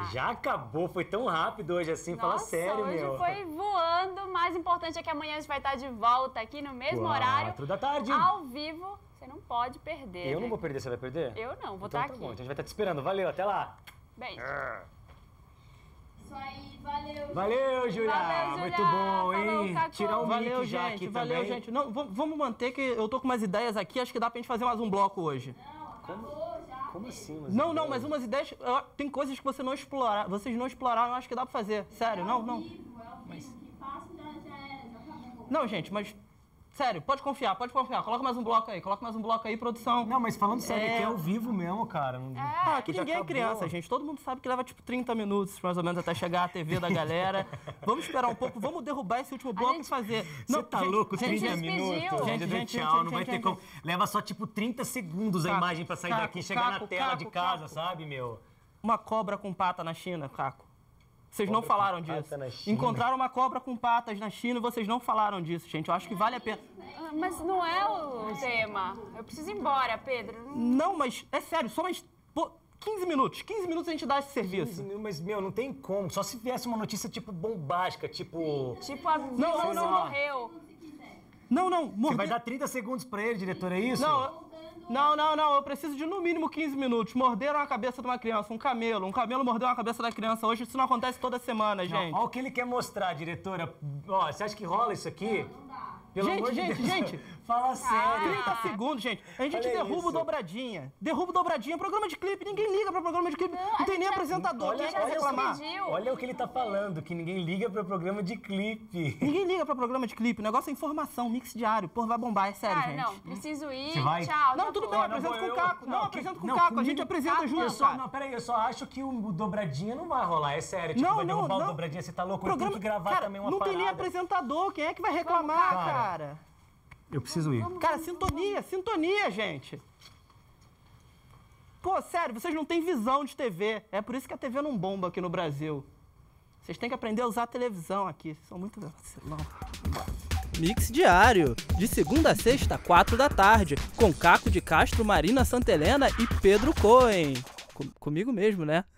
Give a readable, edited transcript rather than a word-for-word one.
Já acabou, foi tão rápido hoje assim, fala sério, hoje meu. Foi voando, o mais importante é que amanhã a gente vai estar de volta aqui no mesmo horário. 4 da tarde. Ao vivo, você não pode perder. Eu não vou perder, você vai perder? Eu não, vou então, estar tá aqui. Bom, então a gente vai estar te esperando, valeu, até lá. Beijo. Isso aí, valeu. Valeu, Júlia. Valeu, Júlia. Muito bom, Falou, hein? Cacô. Tirar um Valeu, mic já gente, aqui valeu, também. gente. Não, vamos manter que eu tô com umas ideias aqui, acho que dá pra gente fazer mais um bloco hoje. Como assim? Não, mas umas ideias, tem coisas que vocês não exploraram, eu acho que dá pra fazer. Sério, não. Não, gente, mas sério, pode confiar. Coloca mais um bloco aí, produção. Não, mas falando sério, aqui é ao vivo mesmo, cara. Aqui Já ninguém é acabou. criança, gente. Todo mundo sabe que leva tipo 30 minutos, mais ou menos, até chegar a TV da galera. Vamos esperar um pouco, vamos derrubar esse último bloco e fazer. Você tá louco? 30 despediu. minutos? Gente, Tchau, não vai ter como. Leva só tipo 30 segundos a Caco, imagem pra sair Caco, daqui e chegar na Caco, tela Caco, de casa, Caco. sabe, meu? Uma cobra com pata na China, Caco. Vocês não Cobra falaram com pata disso. na China. Encontraram uma cobra com patas na China e vocês não falaram disso, gente. Eu acho que vale a pena. Mas não é o tema. Eu preciso ir embora, Pedro. Não, mas é sério, só mais 15 minutos. 15 minutos a gente dá esse serviço. Mas, meu, não tem como. Só se viesse uma notícia, tipo, bombástica, tipo... Tipo, a Beyoncé morreu. Não, Você vai dar 30 segundos pra ele, diretor, é isso? Não, eu preciso de no mínimo 15 minutos. Morderam a cabeça de uma criança, um camelo mordeu a cabeça da criança hoje, isso não acontece toda semana, gente. Olha o que ele quer mostrar, diretora. Ó, você acha que rola isso aqui? Pelo amor de Deus. Gente. Fala sério. 30 segundos, gente. A gente Olha derruba isso. o Dobradinha. Programa de clipe. Ninguém liga pra programa de clipe. Não tem nem apresentador. Quem é que vai reclamar? Olha o que ele tá falando, que ninguém liga pro programa de clipe. Ninguém liga pra programa de clipe. O negócio é informação, mix diário. Pô, vai bombar, é sério, gente. Não, preciso ir. Você vai? Tchau. Não, já tudo vou. bem, apresenta com o Caco. Não, apresenta com o Caco. A gente comigo- apresenta junto, cara. Não, peraí, eu só acho que o Dobradinha não vai rolar, é sério. Tipo, Não, vai derrubar não. o Dobradinha, você tá louco? Programa- Eu tenho que gravar cara, também uma não parada. tem nem apresentador. Quem é que vai reclamar, Cara. cara? Eu preciso ir. Cara, sintonia, gente. Pô, sério, vocês não têm visão de TV. É por isso que a TV não bomba aqui no Brasil. Vocês têm que aprender a usar a televisão aqui. Vocês são muito vacilão. Mix diário, de segunda a sexta, 4 da tarde, com Caco de Castro, Marina Santelena e Pedro Cohen. Comigo mesmo, né?